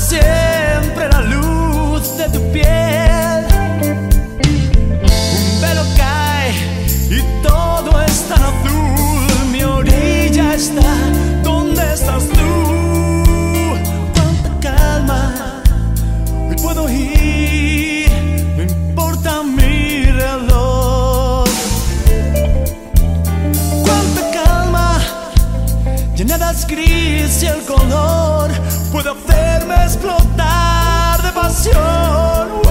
siempre la luz de tu piel. Un velo cae y todo es tan azul. Mi orilla está donde estás tú. Cuánta calma, hoy puedo ir, no importa mi reloj. Cuánta calma, ya nada es gris y el color puede hacerme explotar de pasión.